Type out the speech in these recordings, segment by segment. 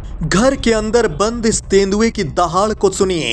घर के अंदर बंद इस तेंदुए की दहाड़ को सुनिए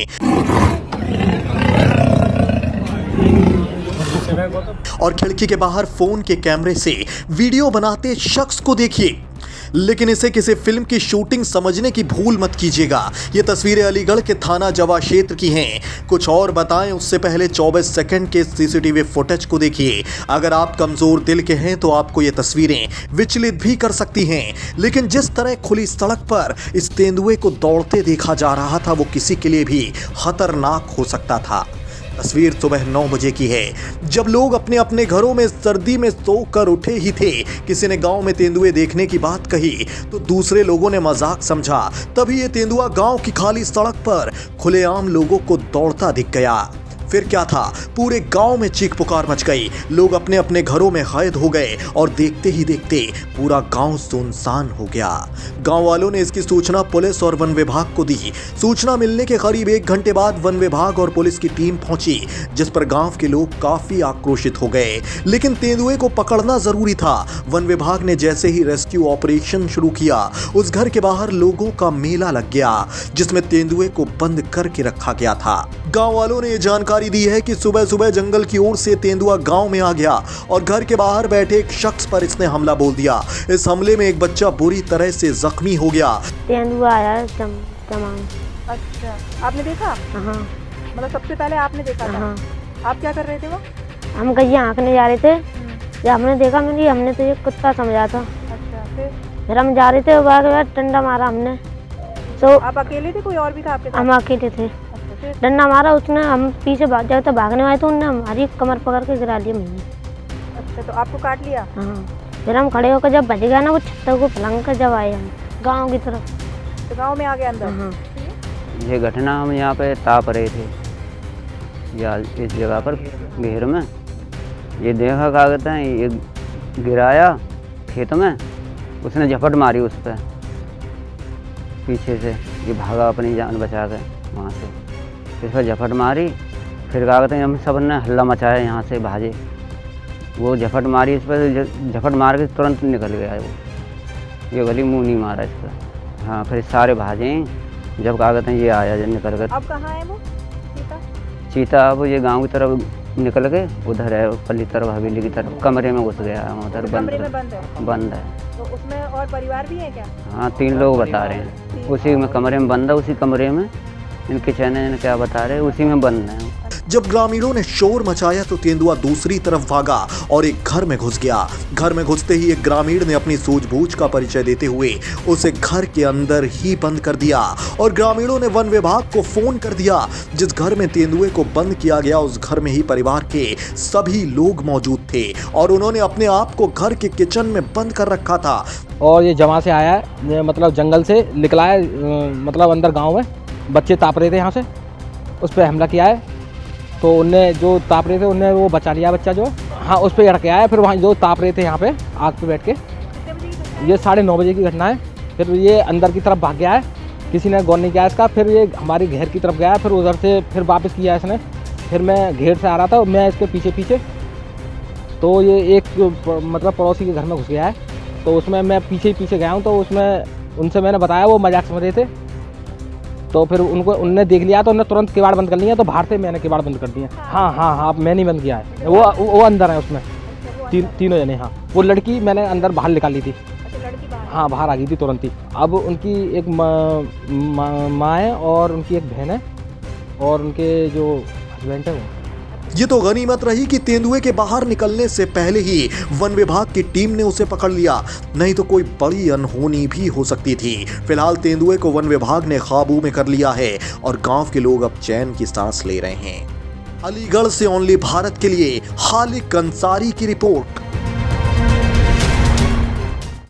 और खिड़की के बाहर फोन के कैमरे से वीडियो बनाते शख्स को देखिए। लेकिन इसे किसी फिल्म की शूटिंग समझने की भूल मत कीजिएगा। ये तस्वीरें अलीगढ़ के थाना जवा क्षेत्र की हैं। कुछ और बताएं उससे पहले 24 सेकंड के सीसीटीवी फुटेज को देखिए। अगर आप कमजोर दिल के हैं तो आपको ये तस्वीरें विचलित भी कर सकती हैं। लेकिन जिस तरह खुली सड़क पर इस तेंदुए को दौड़ते देखा जा रहा था वो किसी के लिए भी खतरनाक हो सकता था। तस्वीर सुबह 9 बजे की है, जब लोग अपने अपने घरों में सर्दी में सोकर उठे ही थे। किसी ने गांव में तेंदुए देखने की बात कही तो दूसरे लोगों ने मजाक समझा। तभी ये तेंदुआ गांव की खाली सड़क पर खुलेआम लोगों को दौड़ता दिख गया। फिर क्या था, पूरे गांव में चीख पुकार मच गई। लोग अपने अपने घरों में कैद हो गए और देखते ही देखते पूरा गांव सुनसान हो गया। गांव वालों ने इसकी सूचना पुलिस और वन विभाग को दी। सूचना मिलने के करीब 1 घंटे बाद वन विभाग और पुलिस की टीम पहुंची, जिस पर गांव के लोग काफी आक्रोशित हो गए। लेकिन तेंदुए को पकड़ना जरूरी था। वन विभाग ने जैसे ही रेस्क्यू ऑपरेशन शुरू किया, उस घर के बाहर लोगों का मेला लग गया जिसमें तेंदुए को बंद करके रखा गया था। गांव वालों ने जानकारी दी है कि सुबह सुबह जंगल की ओर से तेंदुआ गांव में आ गया और घर के बाहर बैठे एक शख्स पर इसने हमला बोल दिया। इस हमले में एक बच्चा बुरी तरह से जख्मी हो गया। तेंदुआ आया तमाम। अच्छा, आपने देखा? हाँ। मतलब सबसे पहले आपने देखा था? हाँ। आप क्या कर रहे थे वो? हम गैया हाँकने जा रहे थे, जब हमने देखा हमने तो ये कुत्ता समझा था। अच्छा, फिर हम जा रहे थे, बाद डंडा मारा हमने। तो आप अकेले थे, कोई और भी था आपके साथ? हम अकेले थे। डंडा मारा उसने, हम पीछे भाग जाते भागने आए तो उन्होंने हमारी कमर पकड़ के गिरा लिया मैंने। अच्छा, तो आपको काट लिया? हाँ। फिर हम खड़े होकर जब बच गया ना, वो छत्ते को फलंग कर जब आए हम गाँव की तरफ, तो गाँव में आ गए अंदर? हाँ। ये घटना हम यहाँ पे ताप रहे थे या इस जगह पर घेर में, ये देखा क्या कहते हैं, ये गिराया खेत में, उसने झपट मारी उस पर पीछे से। ये भागा अपनी जान बचा के वहाँ से, इस पर झपट मारी। फिर क्या कहते हैं, हम सब ने हल्ला मचाया, यहाँ से भागे। वो झपट मारी इस पर, झपट मार के तुरंत निकल गया है वो, ये गली मुँह नहीं मारा इस पर। हाँ, फिर सारे भागे, जब क्या कहते हैं ये आया जब निकल कर। अब कहाँ है वो चीता? चीता अब ये गांव की तरफ निकल के उधर है, पल्ली तरफ, हवेली की तरफ, कमरे में घुस गया है उधर। कमरे में बंद है? तो उसमें और परिवार भी है क्या? हाँ, 3 लोग बता रहे हैं, उसी में कमरे में बंद है, उसी कमरे में इनके चैनल ने क्या बता रहे हैं, उसी में बंद है। जब ग्रामीणों ने शोर मचाया तो तेंदुआ दूसरी तरफ भागा और एक घर में घुस गया। घर में घुसते ही एक ग्रामीण ने अपनी सूझबूझ का परिचय देते हुए उसे घर के अंदर ही बंद कर दिया और ग्रामीणों ने वन विभाग को फोन कर दिया। जिस घर में तेंदुए को बंद किया गया उस घर में ही परिवार के सभी लोग मौजूद थे और उन्होंने अपने आप को घर के किचन में बंद कर रखा था। और ये जमा से आया है, मतलब जंगल से निकला है, मतलब अंदर गाँव में बच्चे ताप रहे थे, यहाँ से उस पर हमला किया है। तो उनने जो ताप रहे थे उनने वो बचा लिया बच्चा जो, हाँ, उस पर अड़ के आया। फिर वहाँ जो ताप रहे थे यहाँ पे आग पे बैठ के, ये 9:30 बजे की घटना है। फिर ये अंदर की तरफ भाग गया है, किसी ने गौर नहीं किया इसका। फिर ये हमारी घेर की तरफ गया, फिर उधर से फिर वापस किया इसने। फिर मैं घेर से आ रहा था, मैं इसके पीछे पीछे, तो ये एक मतलब पड़ोसी के घर में घुस गया है। तो उसमें मैं पीछे ही पीछे गया हूँ, तो उसमें उनसे मैंने बताया, वो मजाक समझ रहे थे। तो फिर उनने देख लिया तो उन्होंने तुरंत किवाड़ बंद कर लिया। तो बाहर से मैंने किवाड़ बंद कर दिया। हाँ, मैं नहीं बंद किया है, वो अंदर है उसमें, तीनों जने। हाँ, वो लड़की मैंने अंदर बाहर निकाली थी। हाँ, बाहर आ गई थी तुरंत ही। अब उनकी एक माँ है और उनकी एक बहन है और उनके जो हस्बैंड है वो। ये तो गनीमत रही कि तेंदुए के बाहर निकलने से पहले ही वन विभाग की टीम ने उसे पकड़ लिया, नहीं तो कोई बड़ी अनहोनी भी हो सकती थी। फिलहाल तेंदुए को वन विभाग ने काबू में कर लिया है और गांव के लोग अब चैन की सांस ले रहे हैं। अलीगढ़ से ओनली भारत के लिए खालिक अंसारी की रिपोर्ट।